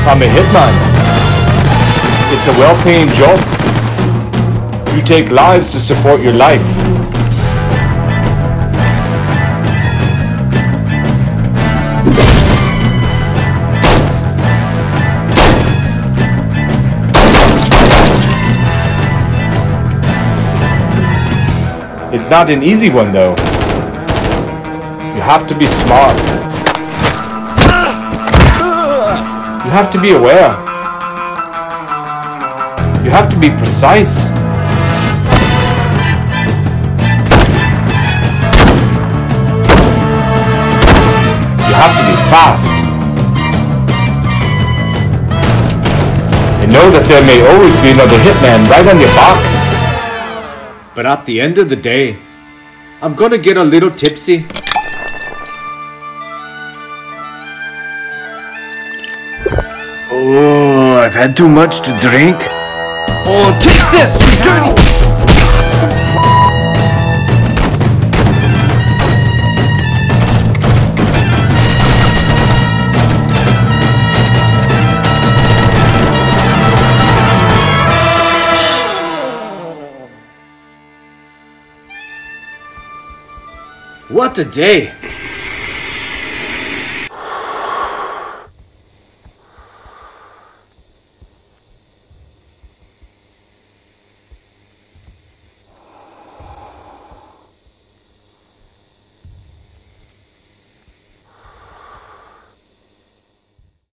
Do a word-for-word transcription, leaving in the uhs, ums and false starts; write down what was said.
I'm a hitman. It's a well-paying job. You take lives to support your life. It's not an easy one though. You have to be smart. You have to be aware. You have to be precise. You have to be fast. And know that there may always be another hitman right on your back. But at the end of the day, I'm gonna get a little tipsy. Oh, I've had too much to drink. Oh, take this, you dirty! What a day!